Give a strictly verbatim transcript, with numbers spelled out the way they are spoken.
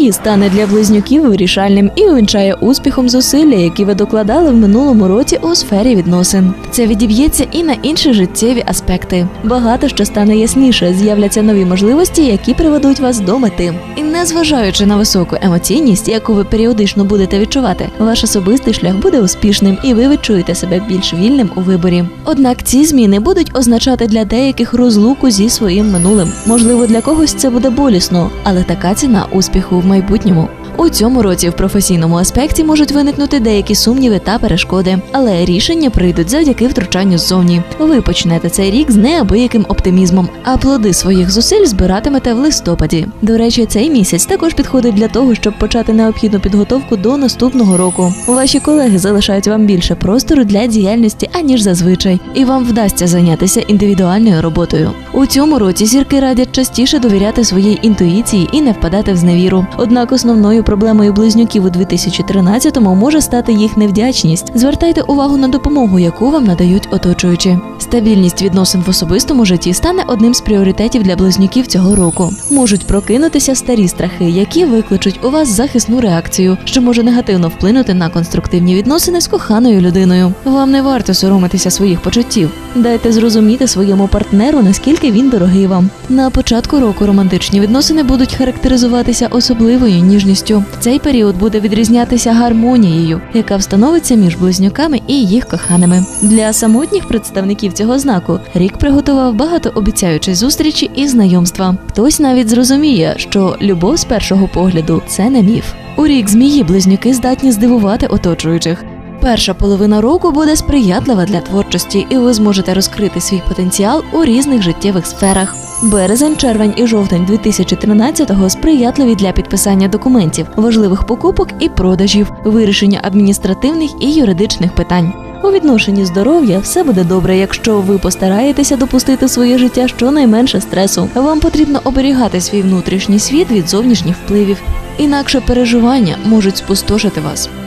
події стане для близнюків вирішальним і увінчає успіхом зусилля, які ви докладали в минулому році у сфері відносин. Це відіб'ється і на інші життєві аспекти. Багато що стане ясніше, з'являться нові можливості, які приведуть вас до мети. І незважаючи на високу емоційність, яку ви періодично будете відчувати, ваш особистий шлях буде успішним і ви відчуєте себе більш вільним у виборі. Однак ці зміни будуть означати для деяких розлуку зі своїм минулим. Можливо, для когось це буде болісно, але така ціна успіху в майбутньому. У цьому році в професійному аспекті можуть виникнути деякі сумніви та перешкоди, але рішення прийдуть завдяки втручанню ззовні. Ви почнете цей рік з неабияким оптимізмом, а плоди своїх зусиль збиратимете в листопаді. До речі, цей місяць також підходить для того, щоб почати необхідну підготовку до наступного року. Ваші колеги залишають вам більше простору для діяльності, аніж зазвичай, і вам вдасться зайнятися індивідуальною роботою. У цьому році зірки радять частіше довіряти своїй інтуїції і не впадати в зневіру. Однак основною проблемою близнюків у дві тисячі тринадцятому може стати їх невдячність. Звертайте увагу на допомогу, яку вам надають оточуючі. Стабільність відносин в особистому житті стане одним з пріоритетів для близнюків цього року. Можуть прокинутися старі страхи, які викличуть у вас захисну реакцію, що може негативно вплинути на конструктивні відносини з коханою людиною. Вам не варто соромитися своїх почуттів. Дайте зрозуміти своєму партнеру, наскільки він дорогий вам. На початку року романтичні відносини будуть характеризуватися особливою ніжністю. Цей період буде відрізнятися гармонією, яка встановиться між близнюками і їх коханими. Для самотніх представників цього знаку рік приготував багатообіцяючі зустрічі і знайомства. Хтось навіть зрозуміє, що любов з першого погляду – це не міф. У рік змії близнюки здатні здивувати оточуючих. Перша половина року буде сприятлива для творчості, і ви зможете розкрити свій потенціал у різних життєвих сферах. Березень, червень і жовтень дві тисячі тринадцятого сприятливі для підписання документів, важливих покупок і продажів, вирішення адміністративних і юридичних питань. У відношенні здоров'я все буде добре, якщо ви постараєтеся допустити в своє життя щонайменше стресу. Вам потрібно оберігати свій внутрішній світ від зовнішніх впливів, інакше переживання можуть спустошити вас.